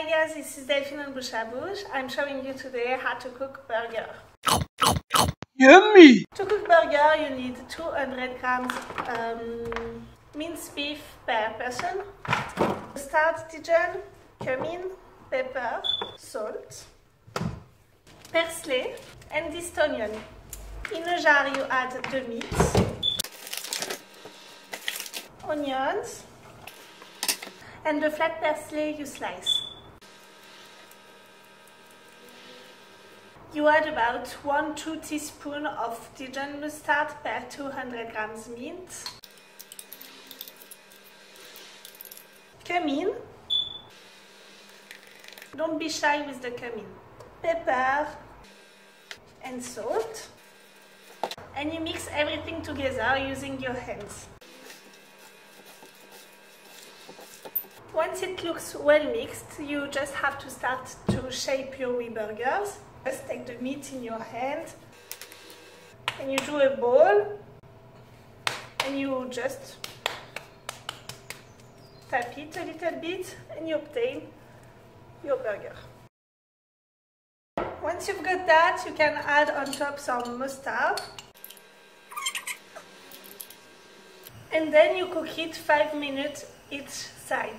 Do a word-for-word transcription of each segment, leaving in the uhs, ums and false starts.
Hi guys, this is Delphine on Bouche à Bouche. I'm showing you today how to cook burger. Yummy! To cook burger you need two hundred grams um, minced beef per person, mustard, Dijon, cumin, pepper, salt, parsley and this onion. In a jar you add the meat, onions and the flat parsley you slice. You add about one to two teaspoons of Dijon mustard per two hundred grams meat, cumin, don't be shy with the cumin, pepper and salt, and you mix everything together using your hands. Once it looks well mixed, you just have to start to shape your wee burgers. Just take the meat in your hand and you do a ball and you just tap it a little bit and you obtain your burger. Once you've got that, you can add on top some mustard and then you cook it five minutes each side.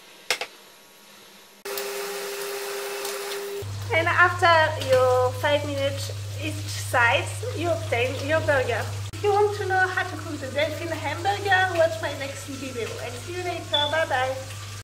And after your five minutes each side, you obtain your burger. If you want to know how to cook the Delphine hamburger, watch my next video. And see you later. Bye bye.